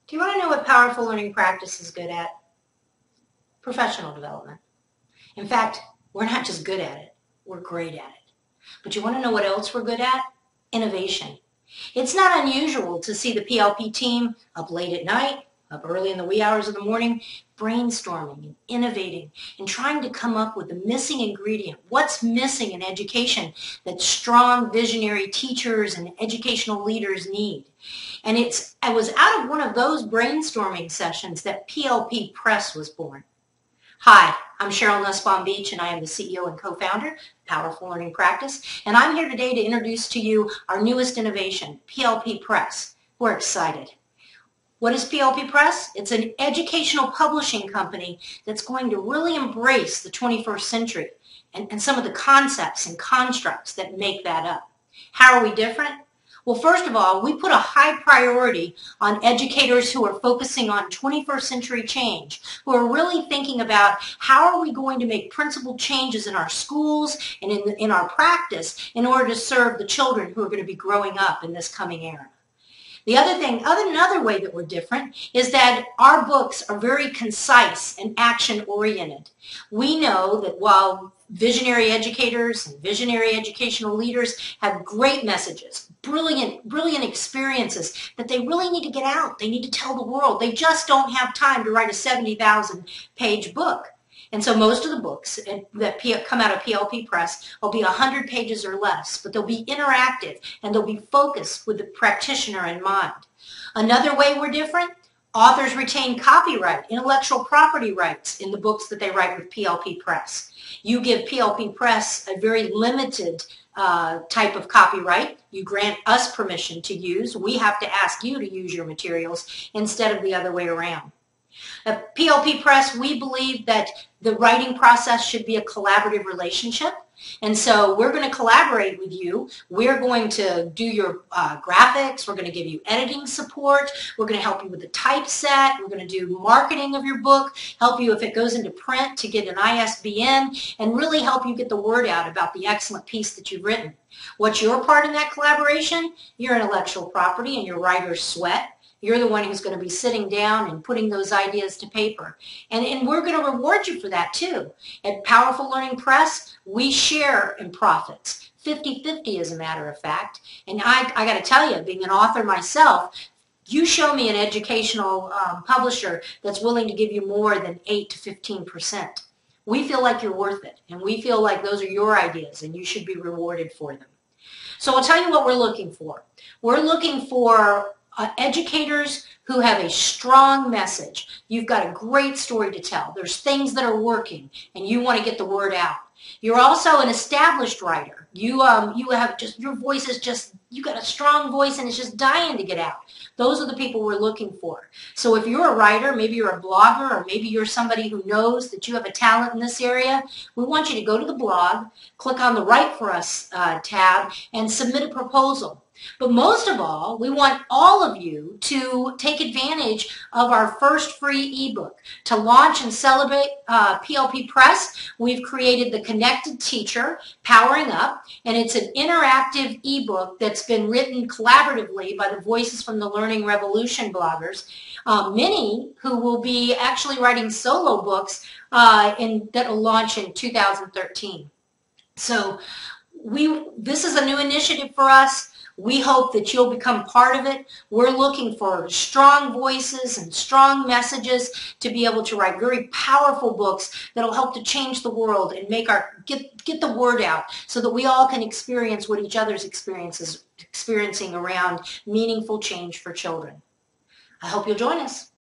Do you want to know what Powerful Learning Practice is good at? Professional development. In fact, we're not just good at it, we're great at it. But you want to know what else we're good at? Innovation. It's not unusual to see the PLP team up late at night, up early in the wee hours of the morning, brainstorming and innovating and trying to come up with the missing ingredient. What's missing in education that strong visionary teachers and educational leaders need? And it was out of one of those brainstorming sessions that PLP Press was born. Hi, I'm Cheryl Nussbaum Beach, and I am the CEO and co-founder of Powerful Learning Practice, and I'm here today to introduce to you our newest innovation, PLP Press. We're excited. What is PLP Press? It's an educational publishing company that's going to really embrace the 21st century and some of the concepts and constructs that make that up. How are we different? Well, first of all, we put a high priority on educators who are focusing on 21st century change, who are really thinking about how are we going to make principled changes in our schools and in our practice in order to serve the children who are going to be growing up in this coming era. The another way that we're different is that our books are very concise and action-oriented. We know that while visionary educators and visionary educational leaders have great messages, brilliant experiences that they really need to get out. They need to tell the world. They just don't have time to write a 70,000-page book. And so most of the books that come out of PLP Press will be 100 pages or less, but they'll be interactive and they'll be focused with the practitioner in mind. Another way we're different, authors retain copyright, intellectual property rights in the books that they write with PLP Press. You give PLP Press a very limited type of copyright. You grant us permission to use. We have to ask you to use your materials instead of the other way around. At PLP Press, we believe that the writing process should be a collaborative relationship. And so we're going to collaborate with you. We're going to do your graphics. We're going to give you editing support. We're going to help you with the typeset. We're going to do marketing of your book, help you if it goes into print to get an ISBN, and really help you get the word out about the excellent piece that you've written. What's your part in that collaboration? Your intellectual property and your writer's sweat. You're the one who's going to be sitting down and putting those ideas to paper. And we're going to reward you for that too. At Powerful Learning Press, we share in profits. 50-50 as a matter of fact. And I got to tell you, being an author myself, you show me an educational publisher that's willing to give you more than 8 to 15%. We feel like you're worth it. And we feel like those are your ideas and you should be rewarded for them. So I'll tell you what we're looking for. We're looking for educators who have a strong message. You've got a great story to tell. There's things that are working and you want to get the word out. You're also an established writer. You have just, your voice is just, you got a strong voice and it's just dying to get out. Those are the people we're looking for. So if you're a writer, maybe you're a blogger, or maybe you're somebody who knows that you have a talent in this area, we want you to go to the blog, click on the Write For Us tab, and submit a proposal. But most of all, we want all of you to take advantage of our first free ebook. To launch and celebrate PLP Press, we've created the Connected Teacher, Powering Up, and it's an interactive ebook that's been written collaboratively by the Voices from the Learning Revolution bloggers, many who will be actually writing solo books that will launch in 2013. So this is a new initiative for us. We hope that you'll become part of it. We're looking for strong voices and strong messages to be able to write very powerful books that'll help to change the world and make get the word out so that we all can experience what each other's experiencing around meaningful change for children. I hope you'll join us.